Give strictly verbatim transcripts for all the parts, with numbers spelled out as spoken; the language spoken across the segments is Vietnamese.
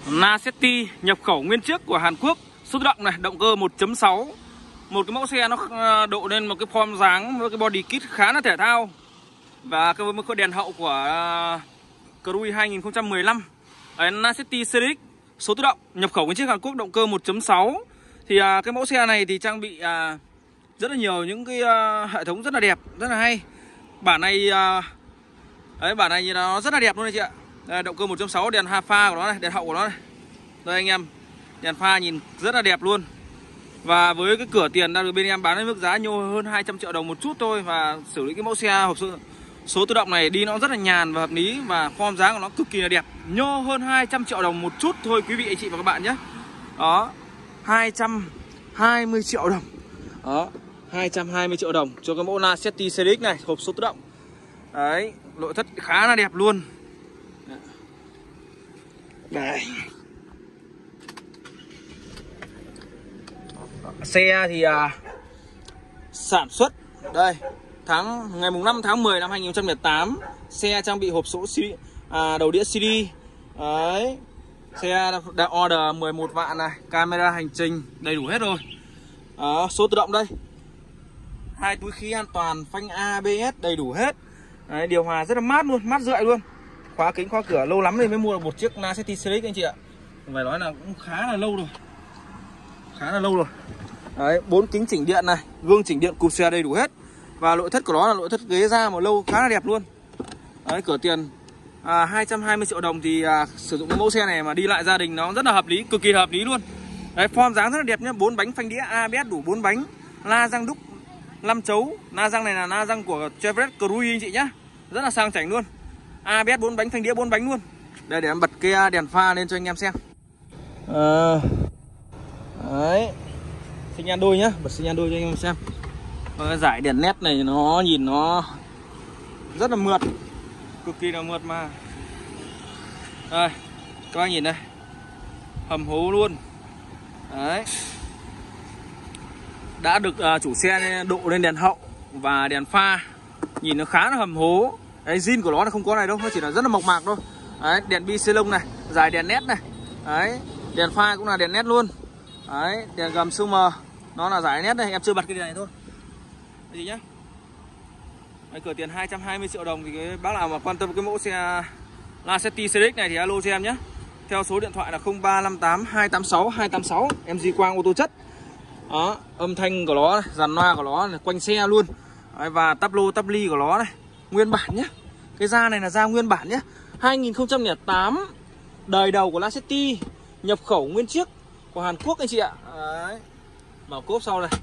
Lacetti nhập khẩu nguyên chiếc của Hàn Quốc, số tự động này, động cơ một chấm sáu. Một cái mẫu xe nó độ lên một cái form dáng với cái body kit khá là thể thao. Và cái với cái đèn hậu của Cruise hai nghìn không trăm mười lăm. Đấy, Lacetti xê đê ích số tự động nhập khẩu nguyên chiếc Hàn Quốc, động cơ một chấm sáu. Thì à, cái mẫu xe này thì trang bị à, rất là nhiều những cái à, hệ thống rất là đẹp, rất là hay. Bản này à, đấy, bản này nó rất là đẹp luôn anh chị ạ. Đây, động cơ một chấm sáu, đèn pha của nó này, đèn hậu của nó này. Đây anh em, đèn pha nhìn rất là đẹp luôn. Và với cái cửa tiền đang được bên em bán với mức giá nhô hơn hai trăm triệu đồng một chút thôi. Và xử lý cái mẫu xe hộp số, số tự động này đi nó rất là nhàn và hợp lý. Và form dáng của nó cực kỳ là đẹp. Nhô hơn hai trăm triệu đồng một chút thôi quý vị anh chị và các bạn nhé. Đó, hai trăm hai mươi triệu đồng. Đó, hai trăm hai mươi triệu đồng cho cái mẫu Lacetti xê đê ích này, hộp số tự động. Đấy, nội thất khá là đẹp luôn. Đây. Xe thì à, sản xuất đây tháng ngày mùng năm tháng mười năm hai nghìn không trăm lẻ tám. Xe trang bị hộp số à, đầu đĩa xê đê. Đấy. Xe đã order mười một vạn này, camera hành trình đầy đủ hết rồi. Đó, số tự động đây. Hai túi khí an toàn, phanh a bê ét đầy đủ hết. Đấy, điều hòa rất là mát luôn, mát rượi luôn. Khóa kính khóa cửa, lâu lắm rồi mới mua được một chiếc Lacetti xê đê ích anh chị ạ. Phải nói là cũng khá là lâu rồi. Khá là lâu rồi. Đấy, bốn kính chỉnh điện này, gương chỉnh điện cụp xe đầy đủ hết. Và nội thất của nó là nội thất ghế da màu lâu khá là đẹp luôn. Đấy, cửa tiền à, hai trăm hai mươi triệu đồng thì à, sử dụng cái mẫu xe này mà đi lại gia đình nó rất là hợp lý, cực kỳ hợp lý luôn. Đấy, form dáng rất là đẹp nhá, bốn bánh phanh đĩa a bê ét đủ bốn bánh, la răng đúc năm chấu. La răng này là la răng của Chevrolet Cruise anh chị nhá. Rất là sang chảnh luôn. a bê ét bốn bánh, phanh đĩa bốn bánh luôn. Đây để em bật cái đèn pha lên cho anh em xem. À, đấy. Xi nhan đôi nhá, bật xi nhan đôi cho anh em xem. Cái dải đèn led này nó nhìn nó rất là mượt, cực kỳ là mượt mà. Đây, các bác nhìn đây, hầm hố luôn. Đấy, đã được uh, chủ xe độ lên đèn hậu và đèn pha, nhìn nó khá là hầm hố. Đấy, zin của nó là không có này đâu, nó chỉ là rất là mộc mạc thôi. Đấy, đèn bi xê lông này, dải đèn led này. Đấy, đèn pha cũng là đèn led luôn. Đấy, đèn gầm siêu mờ, nó là dải led đây, em chưa bật cái đèn này thôi. Cái gì nhá. Đấy, cửa tiền hai trăm hai mươi triệu đồng thì cái bác nào mà quan tâm cái mẫu xe Lacetti xê đê ích này thì alo cho em nhé. Theo số điện thoại là không ba năm tám hai tám sáu hai tám sáu, em Duy Quang ô tô chất. Đó, âm thanh của nó này, dàn loa của nó này, quanh xe luôn. Đấy, và tắp lô tắp ly của nó này, nguyên bản nhé. Cái da này là da nguyên bản nhé. hai nghìn không trăm lẻ tám, đời đầu của Lacetti, nhập khẩu nguyên chiếc của Hàn Quốc anh chị ạ. Đấy, bảo cốp sau này.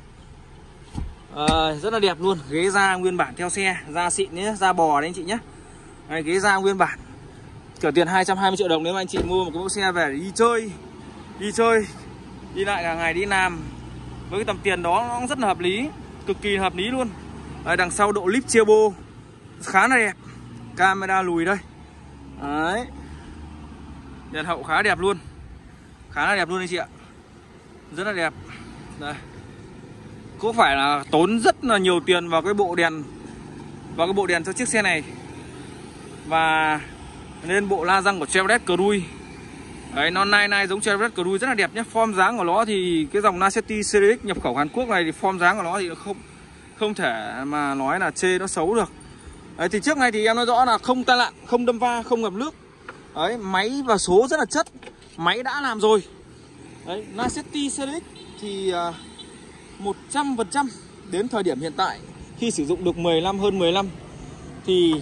À, rất là đẹp luôn, ghế da nguyên bản theo xe, da xịn nhé, da bò đấy anh chị nhé. Đấy, ghế da nguyên bản. Cửa tiền hai trăm hai mươi triệu đồng nếu mà anh chị mua một cái mẫu xe về để đi chơi, đi chơi, đi lại cả ngày, đi làm. Với cái tầm tiền đó nó rất là hợp lý, cực kỳ hợp lý luôn. Đấy, đằng sau độ lip turbo khá là đẹp, camera lùi đây. Đấy, đèn hậu khá đẹp luôn, khá là đẹp luôn anh chị ạ, rất là đẹp. Đây, có phải là tốn rất là nhiều tiền vào cái bộ đèn, vào cái bộ đèn cho chiếc xe này. Và lên bộ la răng của Chevrolet Cruise. Đấy, nó nai nai giống Chevrolet Cruise, rất là đẹp nhé. Form dáng của nó thì cái dòng Lacetti xê đê ích nhập khẩu Hàn Quốc này thì form dáng của nó thì không không thể mà nói là chê nó xấu được. Đấy, thì trước này thì em nói rõ là không tai nạn, không đâm va, không ngập nước. Đấy, máy và số rất là chất, máy đã làm rồi. Đấy, Lacetti xê đê ích thì uh, một trăm phần trăm đến thời điểm hiện tại khi sử dụng được mười lăm hơn mười lăm thì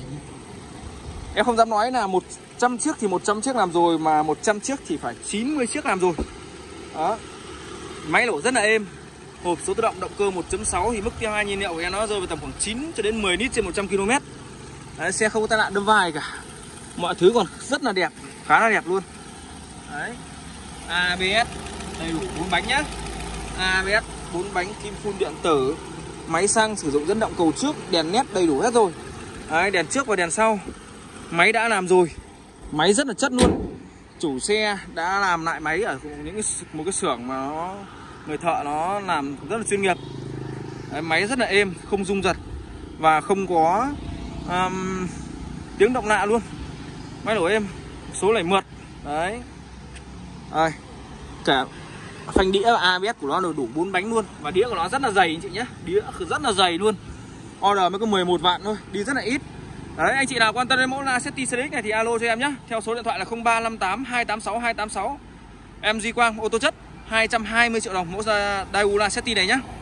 em không dám nói là một trăm chiếc thì một trăm chiếc làm rồi, mà một trăm chiếc thì phải chín mươi chiếc làm rồi. Đó, máy nổ rất là êm. Hộp số tự động, động cơ một chấm sáu thì mức tiêu hao nhiên liệu của em nó rơi vào tầm khoảng chín cho đến mười lít trên một trăm ki lô mét. Đấy, xe không có tai nạn đâm vai cả, mọi thứ còn rất là đẹp, khá là đẹp luôn. Đấy, a bê ét đầy đủ bốn bánh nhá, a bê ét bốn bánh, kim phun điện tử, máy xăng sử dụng dẫn động cầu trước, đèn led đầy đủ hết rồi. Đấy, đèn trước và đèn sau máy đã làm rồi, máy rất là chất luôn. Chủ xe đã làm lại máy ở những cái, một cái xưởng mà nó người thợ nó làm rất là chuyên nghiệp. Đấy, máy rất là êm, không rung giật và không có um, tiếng động lạ luôn. Máy nổ êm, số này mượt. Đấy, Đây, cả phanh đĩa và a bê ét của nó đủ bốn bánh luôn. Và đĩa của nó rất là dày anh chị nhé. Đĩa rất là dày luôn. Order mới có mười một vạn thôi, đi rất là ít. Đấy, anh chị nào quan tâm đến mẫu Lacetti xê đê ích này thì alo cho em nhé. Theo số điện thoại là không ba năm tám hai tám sáu hai tám sáu. Em Duy Quang, ô tô chất, hai trăm hai mươi triệu đồng mẫu Daewoo Lacetti này nhé.